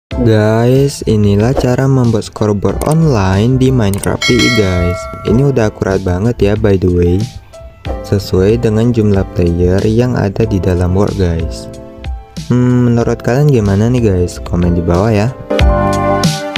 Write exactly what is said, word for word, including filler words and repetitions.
Guys, inilah cara membuat scoreboard online di Minecraft P I guys. Ini udah akurat banget ya by the way, sesuai dengan jumlah player yang ada di dalam world guys. Hmm, menurut kalian gimana nih guys? Komen di bawah ya.